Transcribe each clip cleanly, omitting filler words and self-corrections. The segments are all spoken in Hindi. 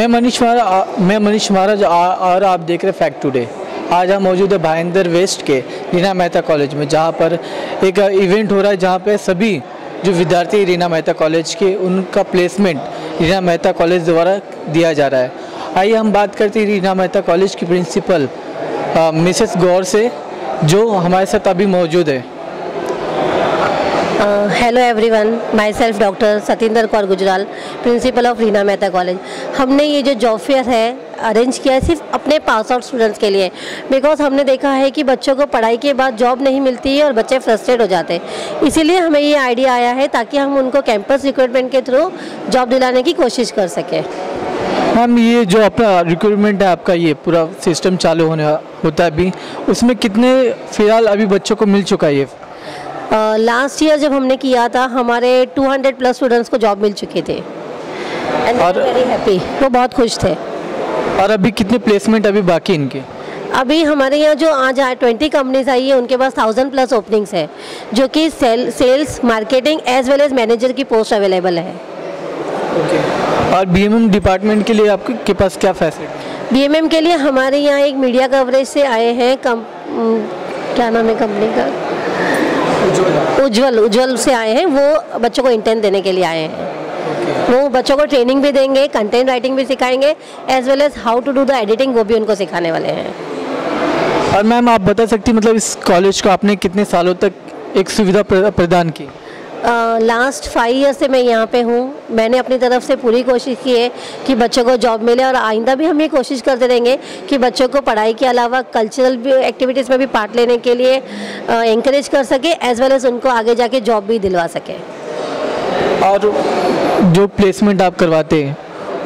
मैं मनीष महाराज और आप देख रहे फैक्ट टुडे। आज हम मौजूद है भाईंदर वेस्ट के रीना मेहता कॉलेज में, जहाँ पर एक इवेंट हो रहा है, जहाँ पे सभी जो विद्यार्थी रीना मेहता कॉलेज के उनका प्लेसमेंट रीना मेहता कॉलेज द्वारा दिया जा रहा है। आइए हम बात करते हैं रीना मेहता कॉलेज की प्रिंसिपल मिसेस गौर से, जो हमारे साथ अभी मौजूद है। Hello everyone, myself doctor Satinder Kaur Gujral, principal of Reena Mehta college. हमने ये जो जॉब फेयर है अरेंज किया है सिर्फ अपने पास आउट स्टूडेंट्स के लिए, बिकॉज हमने देखा है कि बच्चों को पढ़ाई के बाद जॉब नहीं मिलती है और बच्चे फ्रस्ट्रेट हो जाते हैं। इसीलिए हमें ये आइडिया आया है ताकि हम उनको कैंपस रिक्रूटमेंट के थ्रू जॉब दिलाने की कोशिश कर सकें। मैम, ये जो अपना रिक्रूटमेंट है, आपका ये पूरा सिस्टम चालू होता है अभी, उसमें कितने फ़िलहाल अभी बच्चों को मिल चुका है? ये लास्ट ईयर जब हमने किया था हमारे 200 प्लस स्टूडेंट्स को जॉब मिल चुके थे एंड वेरी हैप्पी, वो बहुत खुश थे। और अभी कितने प्लेसमेंट अभी बाकी इनके? अभी हमारे यहाँ जो आज 20 कंपनीज आई है, उनके पास 1000 प्लस ओपनिंग्स है, जो कि sales, marketing as well as manager की पोस्ट अवेलेबल है। और बीएमएम डिपार्टमेंट के लिए आपके पास क्या फैसिलिटी? बीएमएम के लिए हमारे यहाँ एक मीडिया कवरेज से आए हैं, क्या नाम है कंपनी का, उज्ज्वल से आए हैं। वो बच्चों को इंटर्न देने के लिए आए हैं। वो बच्चों को ट्रेनिंग भी देंगे, कंटेंट राइटिंग भी सिखाएंगे, as well as how to do the editing, वो भी उनको सिखाने वाले हैं। और मैम, आप बता सकती हैं मतलब इस कॉलेज को आपने कितने सालों तक एक सुविधा प्रदान की? लास्ट 5 ईयर से मैं यहाँ पे हूँ। मैंने अपनी तरफ से पूरी कोशिश की है कि बच्चों को जॉब मिले, और आइंदा भी हम ये कोशिश करते रहेंगे कि बच्चों को पढ़ाई के अलावा कल्चरल एक्टिविटीज़ में भी पार्ट लेने के लिए एंकरेज कर सके, एज वेल एज उनको आगे जाके जॉब भी दिलवा सके। और जो प्लेसमेंट आप करवाते हैं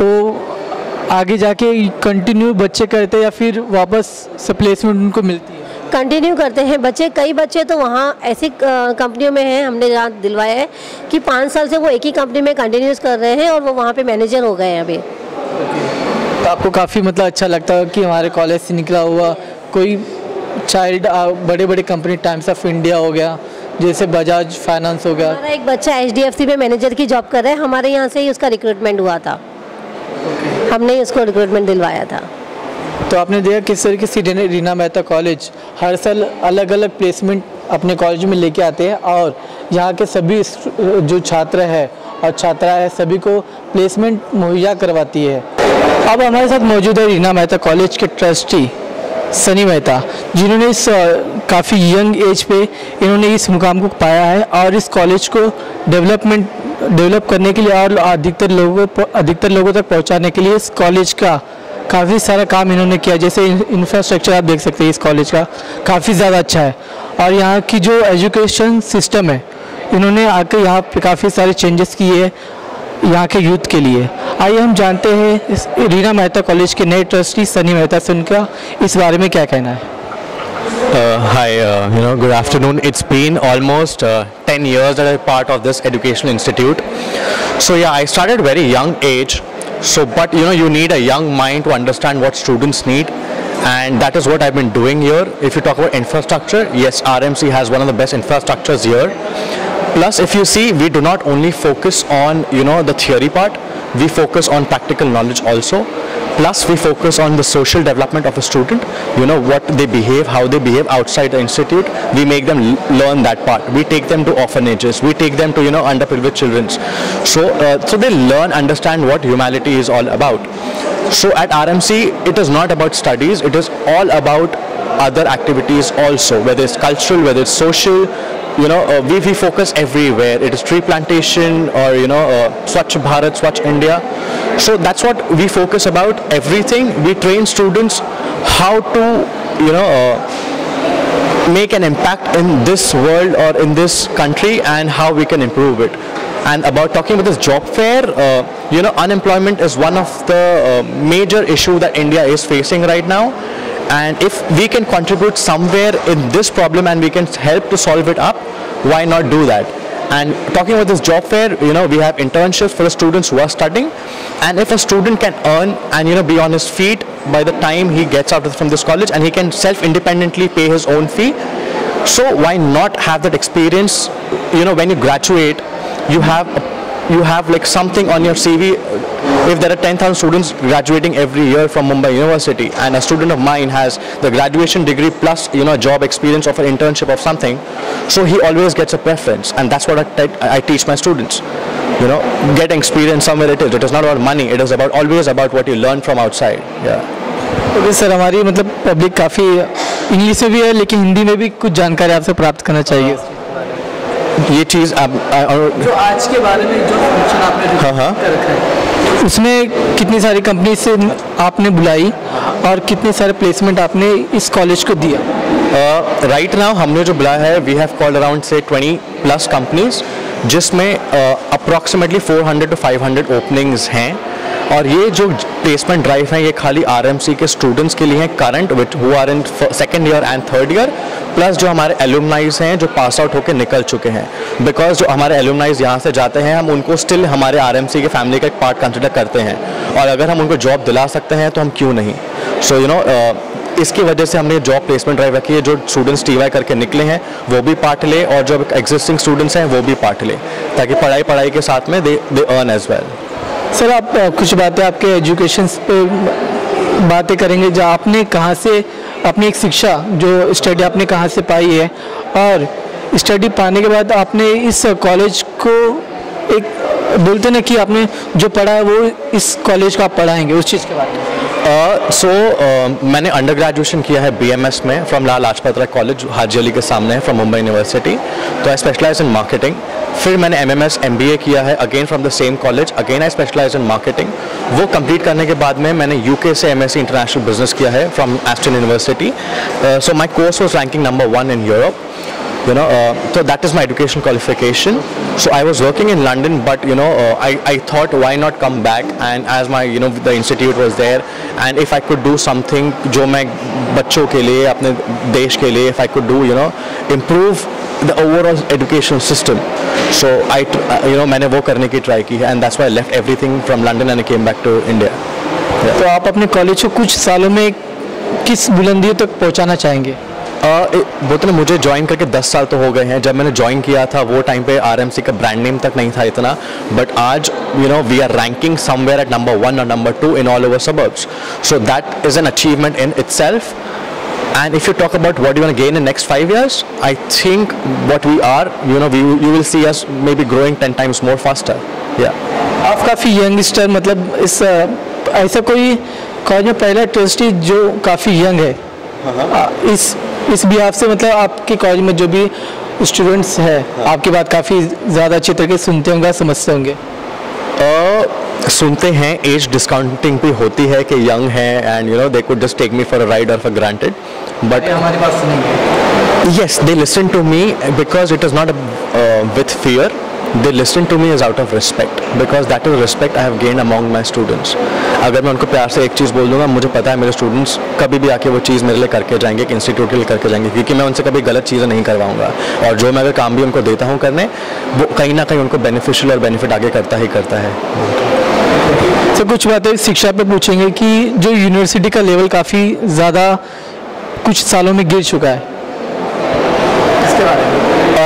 वो आगे जाके कंटिन्यू बच्चे करते हैं या फिर वापस से प्लेसमेंट उनको मिलती है? कंटिन्यू करते हैं बच्चे। कई बच्चे तो वहाँ ऐसी कंपनियों में हैं, हमने जहाँ दिलवाया है कि 5 साल से वो एक ही कंपनी में कंटिन्यूस कर रहे हैं और वो वहाँ पे मैनेजर हो गए हैं अभी। तो आपको काफ़ी मतलब अच्छा लगता है कि हमारे कॉलेज से निकला हुआ कोई चाइल्ड बड़े बड़े कंपनी, टाइम्स ऑफ इंडिया हो गया, जैसे बजाज फाइनेंस हो गया। हमारा एक बच्चा HDFC में मैनेजर की जॉब कर रहा है, हमारे यहाँ से ही उसका रिक्रूटमेंट हुआ था। हमने ही उसको रिक्रूटमेंट दिलवाया था। तो आपने देखा किस तरीके से रीना मेहता कॉलेज हर साल अलग अलग प्लेसमेंट अपने कॉलेज में लेके आते हैं, और यहाँ के सभी जो छात्र है और छात्रा है सभी को प्लेसमेंट मुहैया करवाती है। अब हमारे साथ मौजूद है रीना मेहता कॉलेज के ट्रस्टी सनी मेहता, जिन्होंने इस काफ़ी यंग एज पे इन्होंने इस मुकाम को पाया है, और इस कॉलेज को डेवलप करने के लिए और अधिकतर लोगों तक पहुँचाने के लिए इस कॉलेज का काफ़ी सारा काम इन्होंने किया। जैसे इंफ्रास्ट्रक्चर आप देख सकते हैं इस कॉलेज का काफ़ी ज़्यादा अच्छा है, और यहाँ की जो एजुकेशन सिस्टम है, इन्होंने आकर यहाँ पे काफ़ी सारे चेंजेस किए हैं यहाँ के यूथ के लिए। आइए हम जानते हैं इस रीना मेहता कॉलेज के नए ट्रस्टी सनी मेहता से उनका इस बारे में क्या कहना है। Hi, good afternoon. It's been almost 10 years that I'm part of this educational institute. So yeah, I started very young age. So, but you need a young mind to understand what students need, and that is what I've been doing here. If you talk about infrastructure, yes, RMC has one of the best infrastructures here. Plus, if you see, we do not only focus on the theory part, we focus on practical knowledge also. Plus, we focus on the social development of a student, what they behave, how they behave outside the institute. We make them learn that part. We take them to orphanages. We take them to, underprivileged children. So they learn, understand what humanity is all about. So at RMC, it is not about studies. It is all about other activities also, whether it's cultural, whether it's social. We focus everywhere. It is tree plantation or Swachh Bharat, Swachh India. So that's what we focus about. Everything we train students how to make an impact in this world or in this country, and how we can improve it. And about talking about this job fair, unemployment is one of the major issue that India is facing right now. And if we can contribute somewhere in this problem and we can help to solve it up, why not do that? And talking about this job fair, we have internships for the students who are studying, and if a student can earn and be on his feet by the time he gets out from this college, and he can self-independently pay his own fee, so why not have that experience? When you graduate, you have you have like something on your CV. If there are 10,000 students graduating every year from Mumbai University, and a student of mine has the graduation degree plus a job experience of an internship of something, so he always gets a preference, and that's what I teach my students. Getting experience somewhere it is. It is not about money. It is always about what you learn from outside. Yeah. Okay sir, हमारी मतलब पब्लिक काफ़ी इंग्लिश में भी है लेकिन हिंदी में भी कुछ जानकारी आपसे प्राप्त करना चाहिए। ये चीज़ जो आज के बारे में जो फंक्शन आपने कर रखा है, उसमें कितनी सारी कंपनी से आपने बुलाई और कितने सारे प्लेसमेंट आपने इस कॉलेज को दिया? राइट नाउ हमने जो बुलाया है, वी हैव कॉल्ड अराउंड से 20+ कंपनीज, जिसमें अप्रॉक्सीमेटली 400 to 500 ओपनिंग्स हैं। और ये जो प्लेसमेंट ड्राइव हैं ये खाली RMC के स्टूडेंट्स के लिए हैं, current which who are in 2nd year and 3rd year, plus जो हमारे एलुमनाइज हैं जो पास आउट होकर निकल चुके हैं। बिकॉज जो हमारे एलुमनाइज यहाँ से जाते हैं, हम उनको स्टिल हमारे RMC के फैमिली का एक पार्ट कंसिडर करते हैं, और अगर हम उनको जॉब दिला सकते हैं तो हम क्यों नहीं। सो इसकी वजह से हमने जॉब प्लेसमेंट ड्राइव रखी है। जो स्टूडेंट्स TY करके निकले हैं वो भी पार्ट ले, और जो एग्जिस्टिंग स्टूडेंट्स हैं वो भी पार्ट ले, ताकि पढ़ाई के साथ में they earn as well. Sir, आप कुछ बातें आपके एजुकेशन पे बातें करेंगे, जो आपने कहाँ से अपनी एक शिक्षा जो स्टडी आपने कहाँ से पाई है, और स्टडी पाने के बाद आपने इस कॉलेज को एक बोलते ना कि आपने जो पढ़ा है वो इस कॉलेज को आप पढ़ाएंगे, उस चीज़ के बारे में। मैंने अंडर ग्रेजुएशन किया है BMS में फ्रॉम लाल लाजपत राय कॉलेज, हाजी अली के सामने है, फ्रॉम मुंबई यूनिवर्सिटी। तो आई स्पेशलाइज इन मार्केटिंग। फिर मैंने MMS MBA किया है again from the same college, again I specialise in marketing. वो कंप्लीट करने के बाद में मैंने UK से MSc इंटरनेशनल बिजनेस किया है from Aston university. So my course was ranking number 1 in Europe. So that is my education qualification. So I was working in London, but I thought why not come back, and as my the institute was there, and if I could do something जो मैं बच्चों के लिए अपने देश के लिए if I could do improve the overall education system, so I मैंने वो करने की ट्राई की है, and that's why I left everything from London and I came back to India. तो आप अपने कॉलेज को कुछ सालों में किस बुलंदियों तक पहुंचाना चाहेंगे? बोलते ना, मुझे ज्वाइन करके 10 साल तो हो गए हैं। जब मैंने ज्वाइन किया था वो टाइम पे RMC का ब्रांड नेम तक नहीं था इतना, बट आज we are ranking somewhere at number 1 और number 2 in all over suburbs, so that is an achievement in itself. And if you talk about what you want to gain in next 5 years, I think what we are, you will see us maybe growing 10 times more faster. Yeah. आप काफ़ी यंगस्टर, मतलब इस ऐसा कोई कॉलेज में पहला ट्रस्टी जो काफ़ी यंग है, इस बिहाफ से मतलब आपके कॉलेज में जो भी स्टूडेंट्स हैं आपकी बात काफ़ी ज़्यादा अच्छी तरीके से सुनते होंगे, समझते होंगे। सुनते हैं, एज डिस्काउंटिंग भी होती है कि यंग है and they could just take me for a ride और फॉर ग्रांटेड, बट हमारी बात सुनेंगे। yes, they listen to me because it is not with fear. They listen to me as out of respect, because that is respect I have gained among my students. अगर मैं उनको प्यार से एक चीज़ बोल दूंगा, मुझे पता है मेरे स्टूडेंट्स कभी भी आके वो चीज़ मेरे लिए करके जाएंगे, एक इंस्टीट्यूट के लिए करके जाएंगे, क्योंकि मैं उनसे कभी गलत चीज़ें नहीं करवाऊंगा, और जो मैं अगर काम भी उनको देता हूँ करने, वो कहीं ना कहीं उनको बेनिफिशियल और बेनिफिट आगे करता ही करता है। तो कुछ बातें शिक्षा पे पूछेंगे कि जो यूनिवर्सिटी का लेवल काफ़ी ज़्यादा कुछ सालों में गिर चुका है, इसके बारे में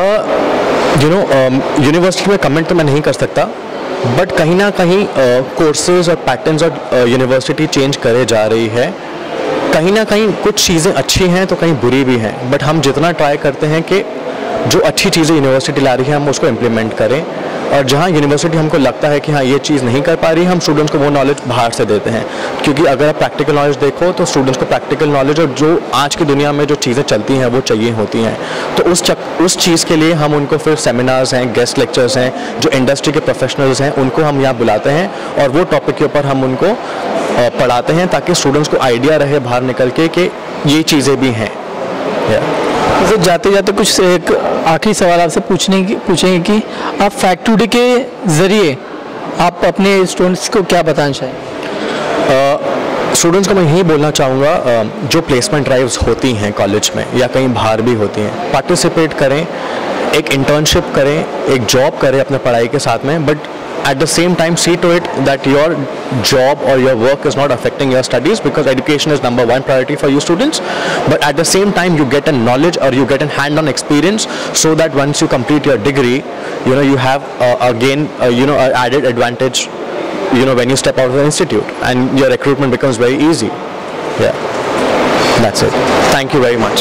यूनिवर्सिटी में कमेंट तो मैं नहीं कर सकता, बट कहीं ना कहीं कोर्सेज और पैटर्न्स और यूनिवर्सिटी चेंज करे जा रही है। कहीं ना कहीं कुछ चीज़ें अच्छी हैं तो कहीं बुरी भी हैं, बट हम जितना ट्राई करते हैं कि जो अच्छी चीज़ें यूनिवर्सिटी ला रही है हम उसको इम्प्लीमेंट करें, और जहाँ यूनिवर्सिटी हमको लगता है कि हाँ ये चीज़ नहीं कर पा रही है, हम स्टूडेंट्स को वो नॉलेज बाहर से देते हैं। क्योंकि अगर आप प्रैक्टिकल नॉलेज देखो तो स्टूडेंट्स को प्रैक्टिकल नॉलेज और जो आज की दुनिया में जो चीज़ें चलती हैं वो चाहिए होती हैं, तो उस चीज़ के लिए हम उनको फिर सेमिनार्स हैं, गेस्ट लेक्चर्स हैं, जो इंडस्ट्री के प्रोफेशनल्स हैं उनको हम यहाँ बुलाते हैं, और वो टॉपिक के ऊपर हम उनको पढ़ाते हैं, ताकि स्टूडेंट्स को आइडिया रहे बाहर निकल के कि ये चीज़ें भी हैं। तो जाते जाते कुछ एक आखिरी सवाल आपसे पूछेंगे कि आप फैक्ट टुडे के ज़रिए आप अपने स्टूडेंट्स को क्या बताना चाहेंगे? स्टूडेंट्स को मैं यही बोलना चाहूँगा, जो प्लेसमेंट ड्राइव्स होती हैं कॉलेज में या कहीं बाहर भी होती हैं, पार्टिसिपेट करें, एक इंटर्नशिप करें, एक जॉब करें अपने पढ़ाई के साथ में, but at the same time see to it that your job or your work is not affecting your studies, because education is number one priority for you students. But at the same time you get a knowledge or you get a hand-on experience, so that once you complete your degree, you have again an added advantage when you step out of the institute, and your recruitment becomes very easy. Yeah, that's it. Thank you very much.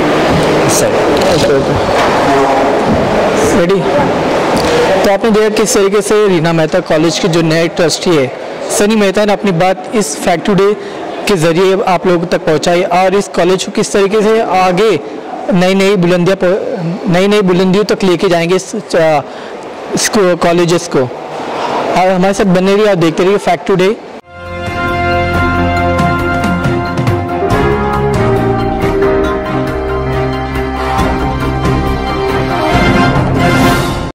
Ready. तो आपने देखा किस तरीके से रीना मेहता कॉलेज के जो नए ट्रस्टी है सनी मेहता ने अपनी बात इस फैक्ट टुडे के ज़रिए आप लोगों तक पहुंचाई, और इस कॉलेज को किस तरीके से आगे नई बुलंदियों तक लेके जाएंगे इस कॉलेजेस को। और हमारे साथ बने रहिए और देखते रहिए फैक्ट टुडे।